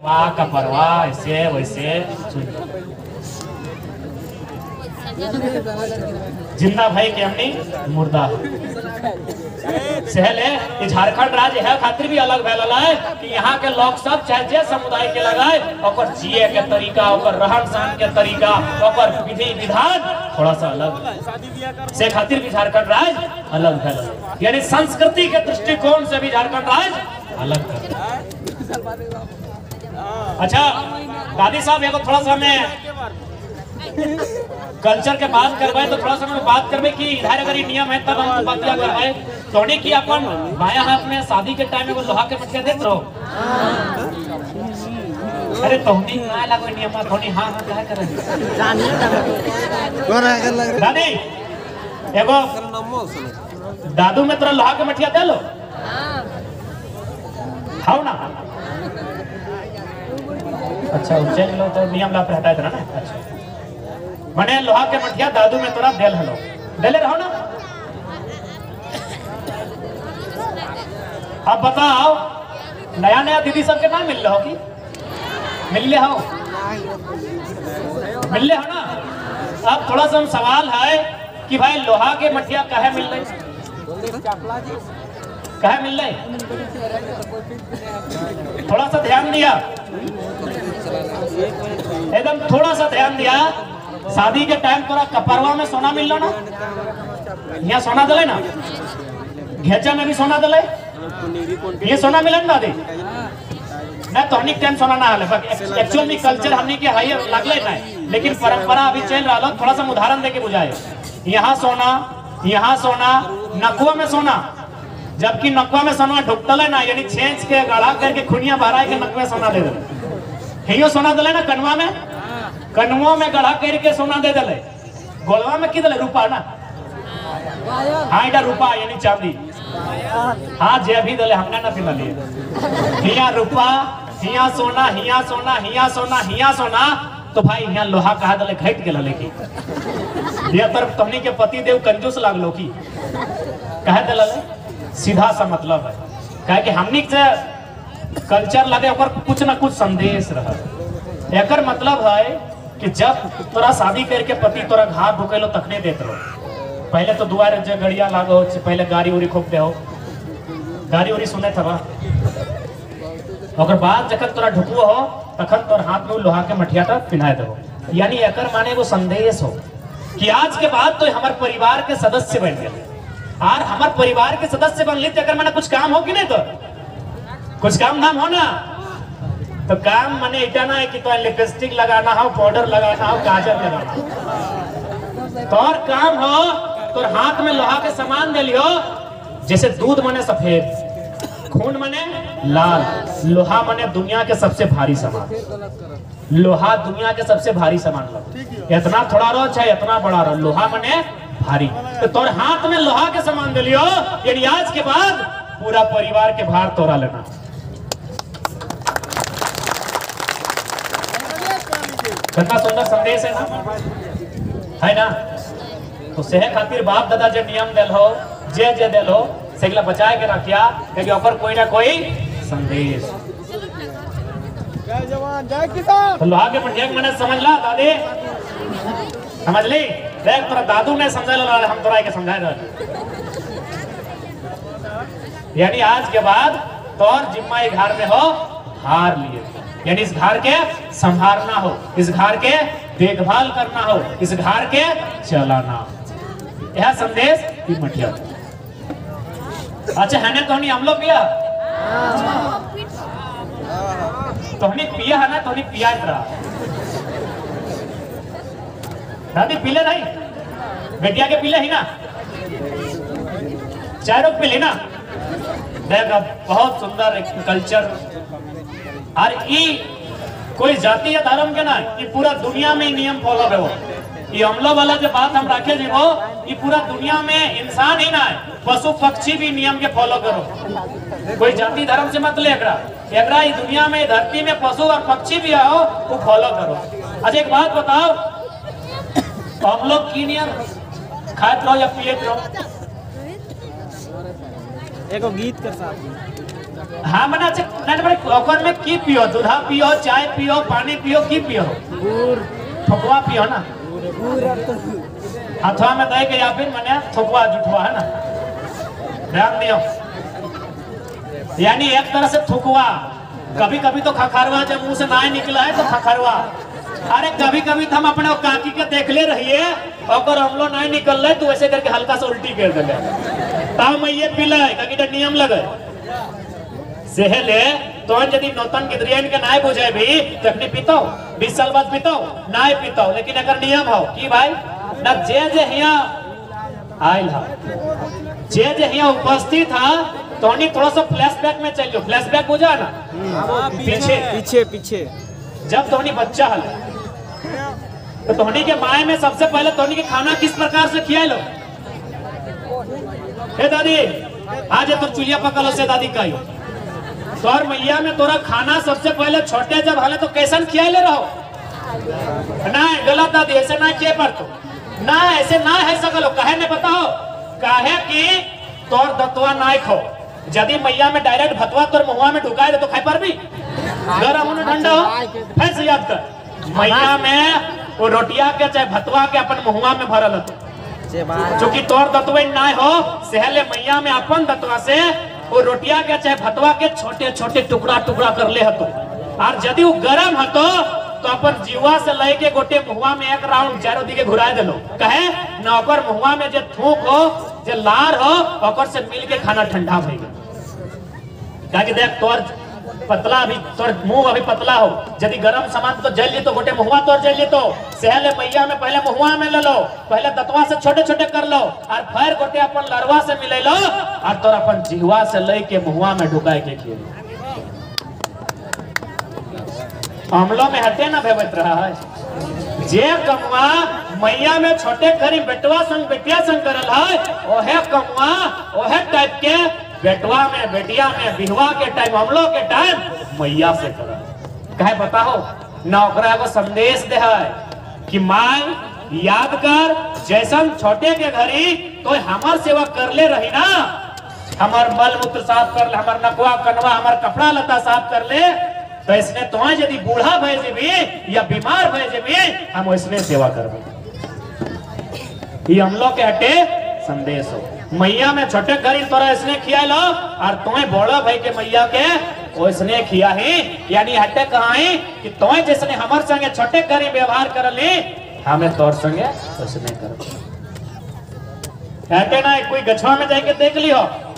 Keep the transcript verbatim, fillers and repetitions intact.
वाह का परवाह ऐसे वैसे जिंदा भाई के हमनी मुर्दा सहल है। झारखंड राज्य है खातिर भी अलग भैल है कि यहाँ के लोग सब चाहे जे समुदाय के लगाए और जिए के तरीका और रहन सहन के तरीका और विधि विधान थोड़ा सा अलग से खातिर भी झारखंड राज्य अलग भैल, यानी संस्कृति के दृष्टिकोण से भी झारखंड राज्य अलग है। अच्छा दादी साहब एगो थोड़ा सा मैं कल्चर के बात करवाए तो थोड़ा सा मैं बात करवे कि इधर अगर ये नियम है तब हम बात क्या करवाए तोड़ी की अपन बायां हाथ में शादी के टाइम में वो लोहा के मटके देख रहो। अरे तोहनी ना लगो नियम थोड़ी हां हां क्या करे कौन है कर लग दादी एगो दादू में तोरा लोहा के मटकिया दे लो हां ना। अच्छा चल लो तो नियम ला रहता है ना। अच्छा मने लोहा के मठिया दादू में तोरा देल हलो देले रहो ना। अब बताओ नया नया दीदी सबके ना मिल रहा हो कि मिल ले हो मिल ले हो ना। अब थोड़ा सा सवाल है कि भाई लोहा के मठिया काहे मिल रही काहे मिल रही थोड़ा सा ध्यान दिया एकदम थोड़ा सा ध्यान दिया। शादी के टाइम तोरा कपरवा में सोना मिल ना यहाँ सोना दले ना घेचा में भी सोना दले ये सोना मिलन दादी ना तो हनिक टाइम सोना ना हले एक्चुअल में कल्चर हमने के हाई लगले ना लेकिन परंपरा अभी चल रहा थोड़ा सा उदाहरण देके बुझाए। यहाँ सोना यहाँ सोना नकुआ में सोना जबकि नकुआ में सोना ढुकतले ना यानी छेंच के गढ़ा करके खुनिया भरा के नकुआ सोना दे दे हियो सोना दले ना कनवा में कनवों में गढ़ा करके सोना दे दले गोलवा में की दले रूपा ना हाँ इधर रूपा यानी चांदी हाँ जे भी दले हमने ना पिला लिए हिया रूपा हिया सोना हिया सोना हिया सोना हिया सोना तो भाई यहाँ लोहा कहा दले घट के लले की ये तरफ तुमनी के पति देव कंजूस लाग लो की कहे दले सीधा सा मतलब है कहे कि हमनी से कल्चर लगे और कुछ ना कुछ संदेश रहा एकर मतलब है कि जब तोरा शादी करके पति तोरा घाट ढुकेलो तखने देत रहो पहले तो दुआरे जे गड़िया लागो पहले गाड़ी उड़ी खूब दे हो गाड़ी उड़ी सुने थवा और बाद जखन तोरा ढुकुओ हो तखन तोर हाथ में लोहा के मठिया तक पिनाए दो यानी एकर माने वो संदेश हो कि आज के बाद तो हमारे परिवार के सदस्य बन गए और हमारे परिवार के सदस्य बन ली अगर मैंने कुछ काम हो कि नहीं तो कुछ काम धाम हो ना तो काम मने इतना ना है कि तो लिपस्टिक लगाना हो पाउडर लगाना हो काजल लगाना तो और काम हो तो हाथ में लोहा के सामान दे लियो जैसे दूध मने सफेद खून मने लाल लोहा मने दुनिया के सबसे भारी सामान लोहा दुनिया के सबसे भारी सामान लो इतना थोड़ा रो चाहे इतना बड़ा रो लोहा मने भारी तो तोर हाथ में लोहा के सामान दे लियो यानी आज के बाद पूरा परिवार के भार तोड़ा लेना। कितना सुंदर संदेश है ना है ना। तो सेह खातिर बाप दादा जो नियम दिल हो जे जे दिल हो सेगला बचाए के रखिया क्योंकि ऊपर कोई ना कोई संदेश। जय जवान जय किसान तो लोहा के पंडिया मैंने समझ ला दादी समझ ली देख तोरा दादू ने समझा ला हम तोरा के समझाए रहे यानी आज के बाद तोर जिम्मा एक घर में हो हार लिए यानी इस घर के संभालना हो इस घर के देखभाल करना हो इस घर के चलाना यह संदेश की मठिया। अच्छा है ना तोहनी हम लोग पिया तोहनी पिया है ना तोहनी पिया इतना दादी पीले नहीं बेटिया के पीले ही ना चाय रोग पीले ना देख बहुत सुंदर कल्चर और ये कोई जाति या धर्म के ना ये पूरा दुनिया में नियम फॉलो है वो ये हमला वाला जो बात हम रखे जी वो ये पूरा दुनिया में इंसान ही ना है पशु पक्षी भी नियम के फॉलो करो कोई जाति धर्म से मत ले एकरा एकरा ये दुनिया में धरती में पशु और पक्षी भी आओ वो फॉलो करो। अच्छा एक बात बताओ हम लोग की नियम खाते रहो या पिए रहो एगो गीत कर साथ हाँ मना ओकर में की पियो, दूधा पियो, चाय पियो, पानी पियो, की पियो, ठोकवा पियो ना, हाथवा में दे के या फिर मने ठोकवा जुठवा है ना, ध्यान दियो। यानी एक तरह से ठोकवा, कभी कभी तो खखरवा जब मुंह से ना निकला है तो खखरवा। अरे कभी कभी तो हम अपने काकी के देख ले रहिए और हमलो नहीं निकल रहे तो ऐसे करके हल्का सा उल्टी कर दे तब मैं ये पीला काकी का नियम लगे सेहले तो यदि नौतन गिद्रियन के नाय बुझे भी तो अपनी पीतो बीस साल बाद पीतो नाय पीतो, लेकिन अगर नियम हो कि भाई न जे जे हिया आइल हा जे जे हिया उपस्थित था तो थोड़ा सा फ्लैशबैक में चलियो, फ्लैशबैक हो जाए ना पीछे पीछे पीछे जब धोनी बच्चा हल तो धोनी के माए में सबसे पहले धोनी के खाना किस प्रकार से खिया लो? हे दादी आज तो चुलिया पकड़ो से दादी कही तोर मैया में तोरा खाना सबसे पहले छोटे जब हले तो कैसन खिया ले रहो? ना गलत दादी, ऐसे ना किए पर तो ना ऐसे ना है सकलो कहे ने बताओ काहे कि तोर दतवा ना खो यदि मैया में डायरेक्ट भतवा तोर मुंह में ढुकाए दे तो खाए पर भी गरम होने ठंडा हो। फिर से याद कर मैया में वो रोटिया के चाहे भतवा के अपन मुहुआ में भरल हो चूंकि तोर दतवे ना हो सेहले मैया में अपन दतवा से वो रोटिया के चाहे भतवा के छोटे छोटे टुकड़ा टुकड़ा कर ले हतो और यदि वो गरम हतो तो अपन जीवा से लेके गोटे मुहुआ में एक राउंड चारों दिखे घुराए देलो कहे न ओकर मुहुआ में जे थूक हो जे लार हो ओकर से मिल के खाना ठंडा भई गए काहे देख तोर पतला अभी तोर मुंह अभी पतला हो यदि गरम सामान तो जल ली तो गोटे मुहुआ तोर जल ली तो सेहले मैया में पहले मुहुआ में ले लो, पहले दतवा से छोटे छोटे कर लो और फिर गोटे अपन लरवा से मिले लो और तोर अपन जीवा से लेके मुहुआ में ढुकाए के खिए अमलों में हटे ना भेवत रहा है जे कमवा मैया में छोटे घरी बेटवा संग बेटिया संग करल है ओहे कमवा ओहे टाइप के बेटवा में बेटिया में बिहवा के टाइम हम लोग के टाइम मैया से कर कहे बताओ नौकरा को संदेश दे है कि माँ याद कर जैसन छोटे के घरी तो हमार सेवा कर ले रही ना, हमार मल मूत्र साफ कर ले, हमार नकवा कनवा हमार कपड़ा लता साफ कर ले तो इसने तो यदि बूढ़ा भेजे भी या बीमार भेजे भी हम इसने सेवा करबे। ये हम लोग के हटे संदेश हो मैया में छोटे घरी तोरा इसने खिया लो और तुम्हें बड़ा भाई के मैया के इसने खिया ही यानी हटे कहा कि तुम्हें जिसने हमारे संगे छोटे घरी व्यवहार कर ली हमें तोर संगे उसने कर हटे ना कोई गछवा में जाके देख लियो